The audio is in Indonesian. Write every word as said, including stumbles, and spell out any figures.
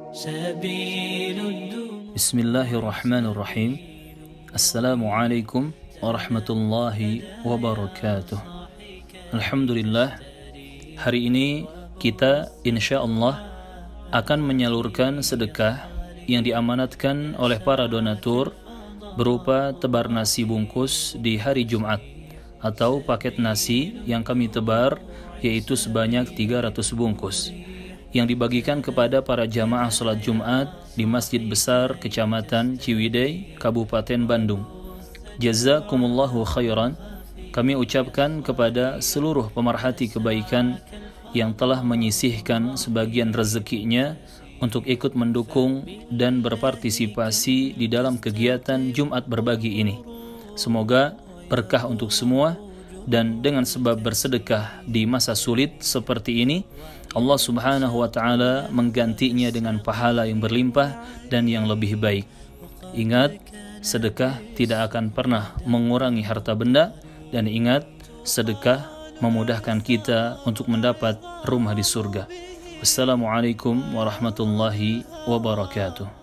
Bismillahirrahmanirrahim. Assalamualaikum warahmatullahi wabarakatuh. Alhamdulillah, hari ini kita insyaallah akan menyalurkan sedekah yang diamanatkan oleh para donatur berupa tebar nasi bungkus di hari Jumat atau paket nasi yang kami tebar, yaitu sebanyak tiga ratus bungkus yang dibagikan kepada para jamaah salat Jumat di Masjid Besar Kecamatan Ciwidey, Kabupaten Bandung. Jazakumullahu khairan. Kami ucapkan kepada seluruh pemerhati kebaikan yang telah menyisihkan sebagian rezekinya untuk ikut mendukung dan berpartisipasi di dalam kegiatan Jumat berbagi ini. Semoga berkah untuk semua, dan dengan sebab bersedekah di masa sulit seperti ini, Allah Subhanahu wa taala menggantinya dengan pahala yang berlimpah dan yang lebih baik. Ingat, sedekah tidak akan pernah mengurangi harta benda, dan ingat, sedekah memudahkan kita untuk mendapat rumah di surga. Wassalamualaikum warahmatullahi wabarakatuh.